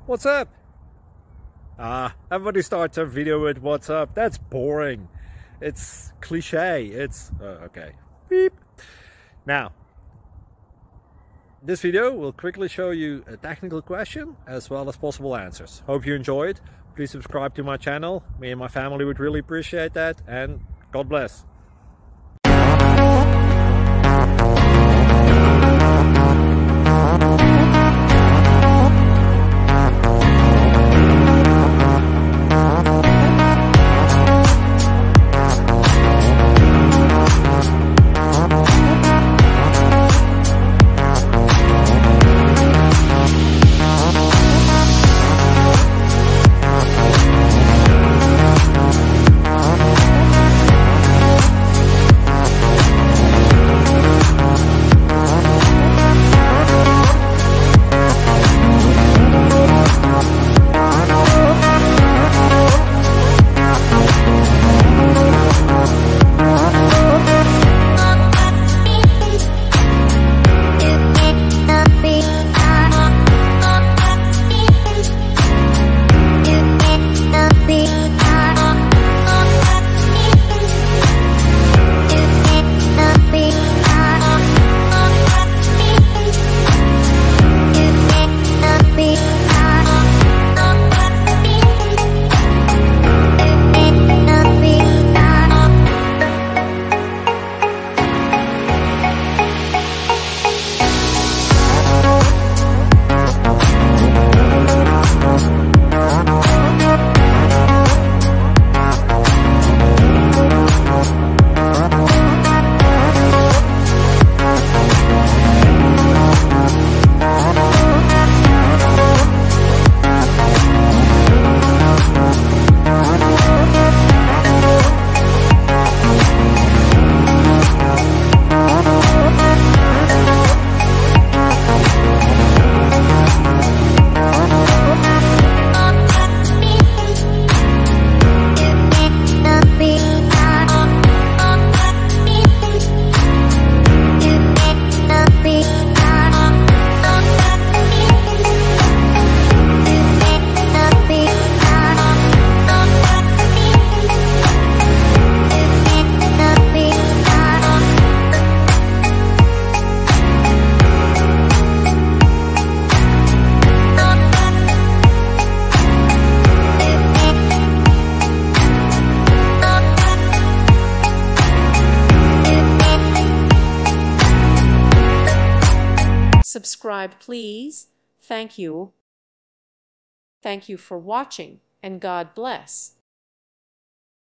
What's up? Everybody starts a video with what's up. That's boring. It's cliche. It's okay. Beep. Now, this video will quickly show you a technical question as well as possible answers. Hope you enjoyed. Please subscribe to my channel. Me and my family would really appreciate that, and God bless. Subscribe, please. Thank you. Thank you for watching, and God bless.